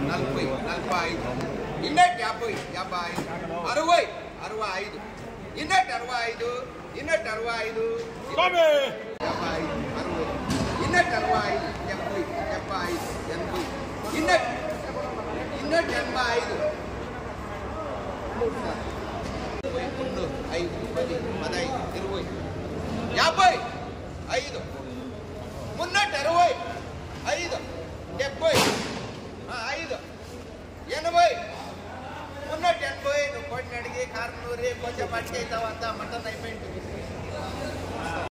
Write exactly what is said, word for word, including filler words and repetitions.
నలభై నలభై ఐదు ఇన్నట్ యాభై యాభై ఐదు అరవై అరవై ఐదు ఇన్నట్ అరవై ఐదు ఇన్నట్ అరవై ఐదు యాభై ఐదు అరవై ఇన్నట్ అరవై ఐదు డెబ్బై డెబ్బై ఐదు ఎనభై ఇన్నట్ ఇన్నట్ ఎనభై ఐదు ఇరవై రెండు ఐదు పది పదహైదు ఇరవై యాభై ఐదు మున్నట్ అరవై ఐదు డెబ్బై ఐదు ఎనభై మున్నట్ ఎనభై నువ్వు కొట్టిన అడిగి కారణూరి కొంచెం పట్టుకైతావు అంతా మటన్ అయిపోయింది